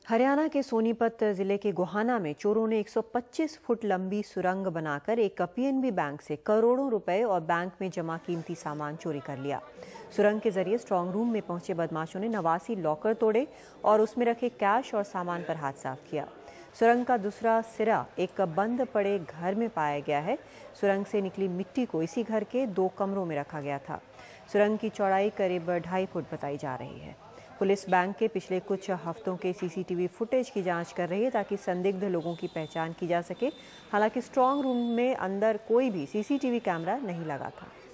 हरियाणा के सोनीपत जिले के गोहाना में चोरों ने 125 फुट लंबी सुरंग बनाकर एक पीएनबी बैंक से करोड़ों रुपए और बैंक में जमा कीमती सामान चोरी कर लिया। सुरंग के जरिए स्ट्रांग रूम में पहुंचे बदमाशों ने 89 लॉकर तोड़े और उसमें रखे कैश और सामान पर हाथ साफ किया। सुरंग का दूसरा सिरा एक बंद पड़े घर में पाया गया है। सुरंग से निकली मिट्टी को इसी घर के 2 कमरों में रखा गया था। सुरंग की चौड़ाई करीब 2.5 फुट बताई जा रही है। पुलिस बैंक के पिछले कुछ हफ्तों के सीसीटीवी फुटेज की जांच कर रही है ताकि संदिग्ध लोगों की पहचान की जा सके। हालांकि स्ट्रांग रूम में अंदर कोई भी सीसीटीवी कैमरा नहीं लगा था।